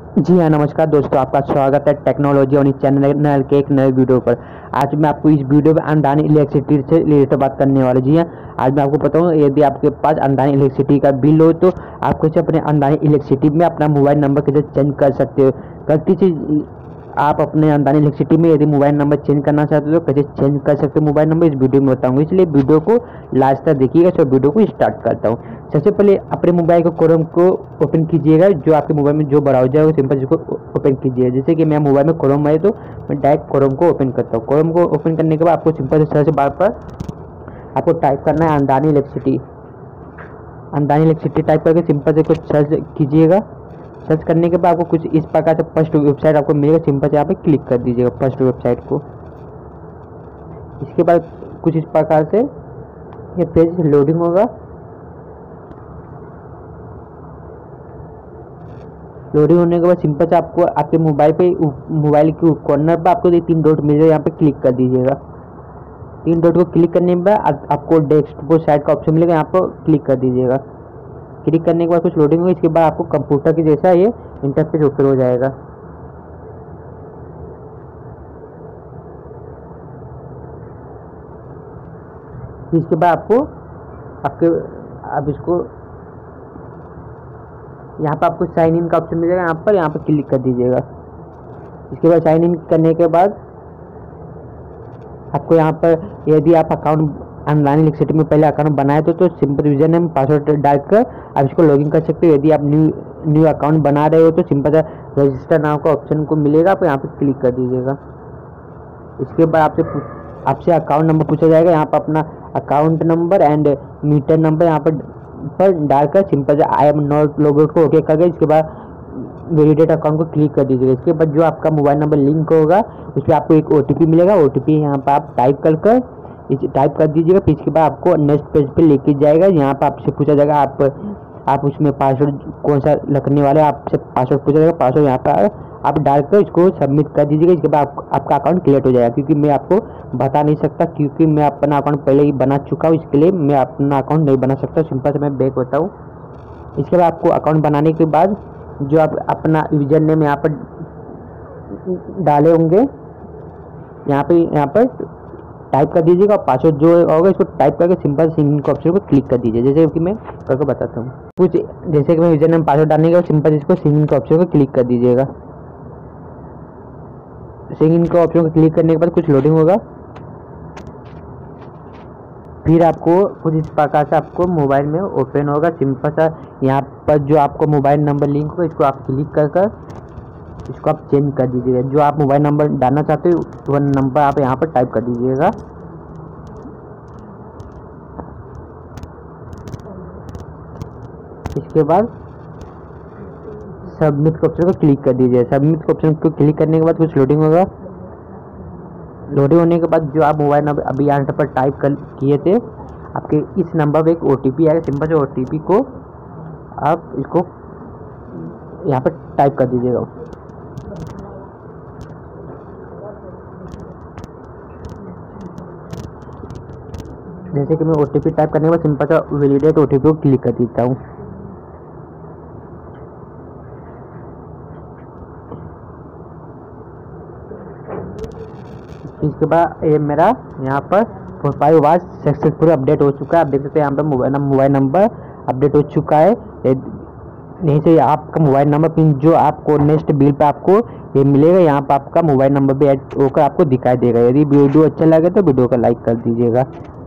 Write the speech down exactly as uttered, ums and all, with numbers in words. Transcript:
जी हाँ, नमस्कार दोस्तों, आपका स्वागत है टेक्नोलॉजी और इस चैनल के एक नए वीडियो पर। आज मैं आपको इस वीडियो में अनदानी इलेक्ट्रिसिटी से रिलेटेड बात करने वाला। जी हाँ, आज मैं आपको बताऊँ, यदि आपके पास अनदानी इलेक्ट्रिसिटी का बिल हो तो आप कैसे अपने अनदानी इलेक्ट्रिसिटी में अपना मोबाइल नंबर कैसे चेंज कर सकते हो। गलती से आप अपने अनदानी इलेक्ट्रिसिटी में यदि मोबाइल नंबर चेंज करना चाहते हो तो कैसे चेंज कर सकते हो मोबाइल नंबर, इस वीडियो में बताऊँगा। इसलिए वीडियो को लास्ट तक देखिएगा। तो वीडियो को स्टार्ट करता हूँ। सबसे पहले अपने मोबाइल को क्रोम को ओपन कीजिएगा। जो आपके मोबाइल में जो ब्राउजर है वो सिंपल इसको ओपन कीजिएगा। जैसे कि मेरा मोबाइल में क्रोम है तो मैं डायरेक्ट क्रोम को ओपन करता हूँ। क्रोम को ओपन करने के बाद आपको सिंपल से सर्च बार पर आपको टाइप करना है Adani electricity. Adani electricity type करके सिंपल से कुछ सर्च कीजिएगा। सर्च करने के बाद आपको कुछ इस प्रकार से फर्स्ट वेबसाइट आपको मिलेगा। सिंपल से यहाँ पे क्लिक कर दीजिएगा फर्स्ट वेबसाइट को। इसके बाद कुछ इस प्रकार से ये पेज लोडिंग होगा। लोडिंग होने के बाद सिंपल से आपको आपके मोबाइल पे मोबाइल के कॉर्नर पर आपको ये तीन डॉट मिल जाएगा, यहाँ पे क्लिक कर दीजिएगा। तीन डॉट को क्लिक करने के बाद आपको डेस्कटॉप साइड का ऑप्शन मिलेगा, यहाँ पर क्लिक कर दीजिएगा। क्लिक करने के बाद कुछ लोडिंग होगी। इसके बाद आपको कंप्यूटर के जैसा ये इंटरफेस ओपन हो जाएगा। इसके बाद आपको आपके आप इसको यहाँ पर आपको साइन इन का ऑप्शन मिलेगा, यहाँ पर यहाँ पर क्लिक कर दीजिएगा। इसके बाद साइन इन करने के बाद आपको यहाँ पर यदि आप अकाउंट अनदानी इलेक्ट्रिसिटी में पहले अकाउंट बनाए तो, तो सिंपल यूजर नेम पासवर्ड डालकर आप इसको लॉगिन कर सकते हो। यदि आप न्यू न्यू अकाउंट बना रहे हो तो सिंपल रजिस्टर नाम का ऑप्शन को मिलेगा, आप यहाँ पर क्लिक कर दीजिएगा। इसके बाद आपसे आपसे अकाउंट नंबर पूछा जाएगा। यहाँ पर अपना account number and meter number यहाँ पर पर डालकर सिंपल से आई एम नॉट लॉगआउट को ओके करके इसके बाद वैलिडेट अकाउंट को क्लिक कर दीजिएगा। इसके बाद जो आपका मोबाइल नंबर लिंक होगा उस पर आपको एक ओटीपी मिलेगा। ओटीपी यहाँ पर आप टाइप कर कर इस टाइप कर दीजिएगा। फिर इसके बाद आपको नेक्स्ट पेज पे लेके जाएगा। यहाँ पर आपसे पूछा जाएगा आप आप उसमें पासवर्ड कौन सा रखने वाले, आपसे पासवर्ड पूछा जाएगा। पासवर्ड यहाँ पर आप डालकर इसको सबमिट कर दीजिएगा। इसके बाद आप, आपका अकाउंट क्रिएट हो जाएगा। क्योंकि मैं आपको बता नहीं सकता, क्योंकि मैं अपना अकाउंट पहले ही बना चुका हूँ, इसके लिए मैं अपना अकाउंट नहीं बना सकता। सिंपल से मैं बैक होता हूँ। इसके बाद आपको अकाउंट बनाने के बाद जो आप अपना यूजर नेम यहाँ पर डाले होंगे यहाँ पे यहाँ पर टाइप कर दीजिएगा। और पासवर्ड जो होगा इसको टाइप करके सिंपल सिंगिंग के ऑप्शन को क्लिक कर दीजिए। जैसे कि मैं करके बताता हूँ कुछ, जैसे कि मैं यूजर नेम पासवर्ड डालने के बाद सिंपल इसको सिंगिंग के ऑप्शन को क्लिक कर दीजिएगा। सिंगिंग के ऑप्शन को क्लिक करने के बाद कुछ लोडिंग होगा। फिर आपको कुछ इस प्रकार से आपको मोबाइल में ओपन होगा। सिंपल सा यहाँ पर जो आपको मोबाइल नंबर लिंक होगा इसको आप क्लिक कर कर इसको आप चेंज कर दीजिएगा। जो आप मोबाइल नंबर डालना चाहते हो वह नंबर आप यहाँ पर टाइप कर दीजिएगा। इसके बाद सबमिट के ऑप्शन को क्लिक कर दीजिए। सबमिट के ऑप्शन को क्लिक करने के बाद कुछ लोडिंग होगा। लोडिंग होने के बाद जो आप मोबाइल नंबर अभी यहाँ पर टाइप कर किए थे आपके इस नंबर पे एक ओटीपी आएगा। सिंपल से ओटीपी को आप इसको यहाँ पर टाइप कर दीजिएगा। जैसे कि मैं ओटीपी टाइप करने के बाद सिंपल सा वैलिडेट ओटीपी को क्लिक कर देता हूँ। इसके बाद ये मेरा यहाँ पर प्रोफाइल वाज सक्सेसफुल अपडेट हो चुका है। आप देख सकते हैं यहाँ पर मोबाइल मोबाइल नंबर अपडेट हो चुका है। यहीं से आपका मोबाइल नंबर पिन जो आपको नेक्स्ट बिल पे आपको ये मिलेगा, यहाँ पर आपका मोबाइल नंबर भी ऐड होकर आपको दिखाई देगा। यदि वीडियो अच्छा लगे तो वीडियो को लाइक कर दीजिएगा।